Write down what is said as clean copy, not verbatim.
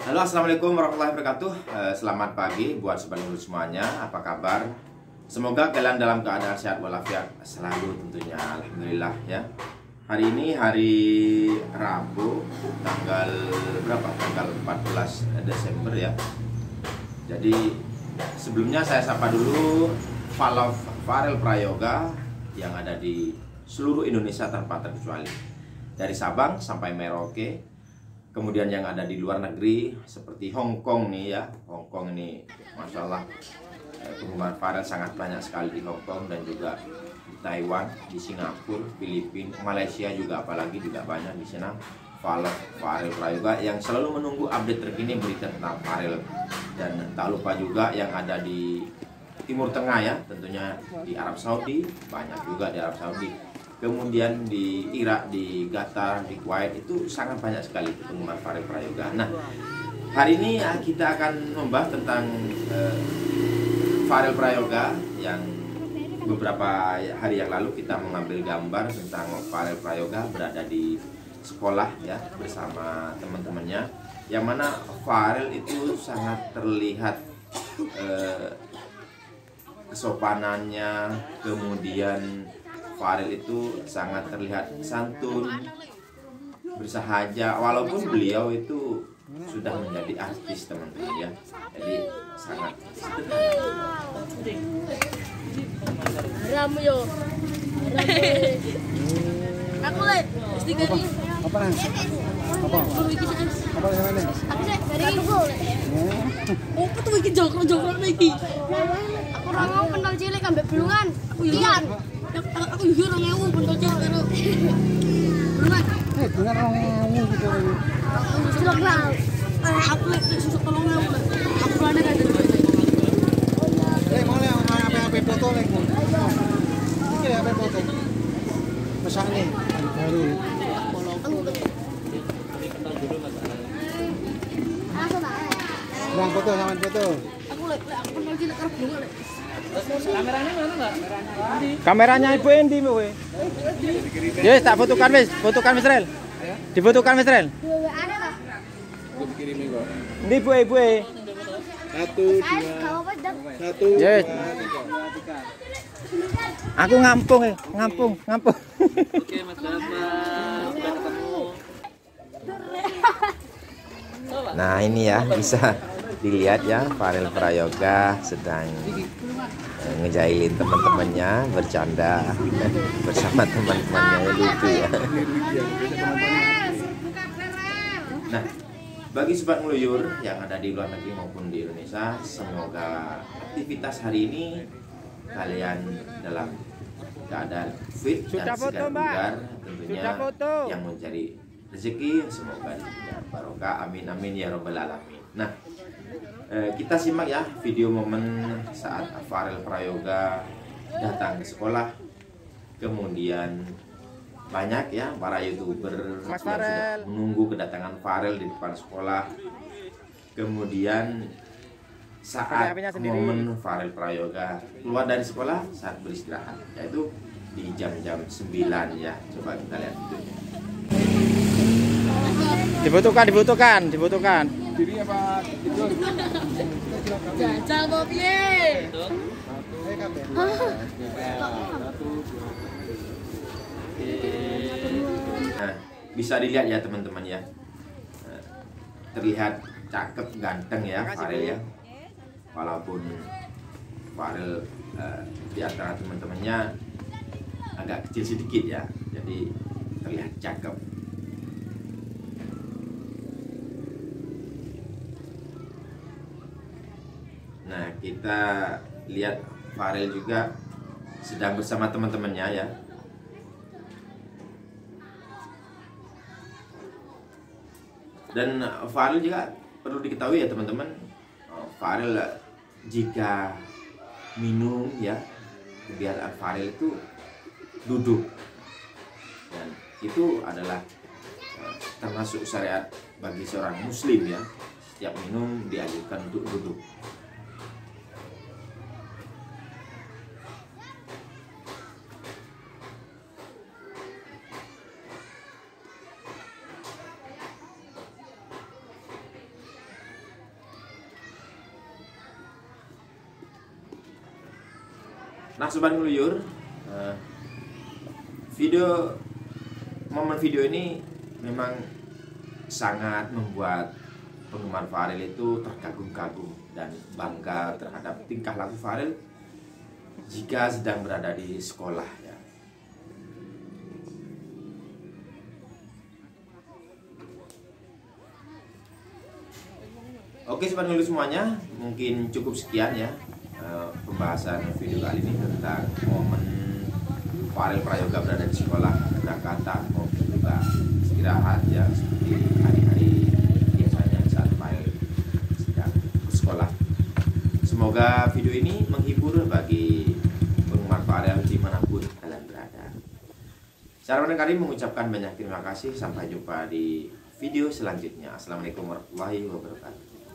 Halo, assalamualaikum warahmatullahi wabarakatuh. Selamat pagi buat sobat Nurul semuanya. Apa kabar? Semoga kalian dalam keadaan sehat walafiat selalu tentunya. Alhamdulillah ya. Hari ini hari Rabu, tanggal berapa? Tanggal 14 Desember ya. Jadi sebelumnya saya sapa dulu Farel Prayoga yang ada di seluruh Indonesia tanpa terkecuali. Dari Sabang sampai Merauke. Kemudian yang ada di luar negeri seperti Hong Kong nih ya. Hong Kong ini Masya Allah penggemar Farel sangat banyak sekali di Hong Kong dan juga di Taiwan, di Singapura, Filipina, Malaysia juga apalagi juga banyak di sana. Farel Prayoga yang selalu menunggu update terkini berita tentang Farel. Dan tak lupa juga yang ada di Timur Tengah ya, tentunya di Arab Saudi, banyak juga di Arab Saudi. Kemudian di Irak, di Qatar, di Kuwait itu sangat banyak sekali penggemar Farel Prayoga. Nah, hari ini kita akan membahas tentang Farel Prayoga yang beberapa hari yang lalu kita mengambil gambar tentang Farel Prayoga berada di sekolah ya bersama teman-temannya. Yang mana Farel itu sangat terlihat kesopanannya, kemudian Farel itu sangat terlihat santun, bersahaja, walaupun beliau itu sudah menjadi artis teman-teman ya. Jadi sangat Ramu yo. Aku le, stiker ini. Apa nang? Apa? Apa yang mana? Aku sih dari aku. Oh, tuh iki jokro lagi. Aku ora mau pentol cilik ambek bulungan. Aku iyan. Aku yo ora mau pentol cilik karo bulungan. Dengan orang gitu. Aku lah. Aku lek susuk tolong aku. Aku ada kan. Mau yang apa foto lagi? Iki apa foto? Pesan nih baru. Bang foto sama foto. Aku pentol cilik karo bulungan. Kameranya mana enggak? Kameranya Ibu Endi kowe. Yes, tak fotokan wis, Rel. Difotokan wis Rel. Ada lah. Ndi Ibu. 1 2 1. Yes. Aku ngampung. Oke, Mas Bapak. Sudah ketemu. Nah ini ya bisa dilihat ya, Farel Prayoga sedang ngejailin teman-temannya, bercanda bersama teman-temannya, lucu ya. Nah, bagi sobat ngeluyur yang ada di luar negeri maupun di Indonesia, semoga aktivitas hari ini kalian dalam keadaan fit dan segar bugar, tentunya yang mencari rezeki semoga diberikan barokah, amin amin ya robbal alamin. Nah, kita simak ya video momen saat Farel Prayoga datang ke sekolah. Kemudian banyak ya para YouTuber yang sudah menunggu kedatangan Farel di depan sekolah. Kemudian saat momen Farel Prayoga keluar dari sekolah saat beristirahat, yaitu di jam-jam 9 ya. Coba kita lihat videonya. Dibutuhkan. Diri apa tidur? Jajal kok piye? Nah, bisa dilihat ya teman-teman ya. Terlihat cakep, ganteng ya Farel ya. Walaupun Farel di antara teman-temannya agak kecil sedikit ya. Jadi terlihat cakep. Nah, kita lihat Farel juga sedang bersama teman-temannya ya. Dan Farel juga perlu diketahui ya teman-teman, Farel jika minum ya, kebiasaan Farel itu duduk, dan itu adalah termasuk syariat bagi seorang muslim ya. Setiap minum dianjurkan untuk duduk. Nah Sobat Ngeluyur, momen video ini memang sangat membuat penggemar Farel itu terkagum-kagum dan bangga terhadap tingkah laku Farel jika sedang berada di sekolah ya. Oke Sobat Ngeluyur semuanya, mungkin cukup sekian ya pembahasan video kali ini tentang momen Farel Prayoga berada di sekolah, kata maupun juga istirahat ya, seperti hari-hari biasanya saat Farel sedang bersekolah. Semoga video ini menghibur bagi penggemar Farel dimanapun kalian berada. Saya Ramadan Karim mengucapkan banyak terima kasih. Sampai jumpa di video selanjutnya. Assalamualaikum warahmatullahi wabarakatuh.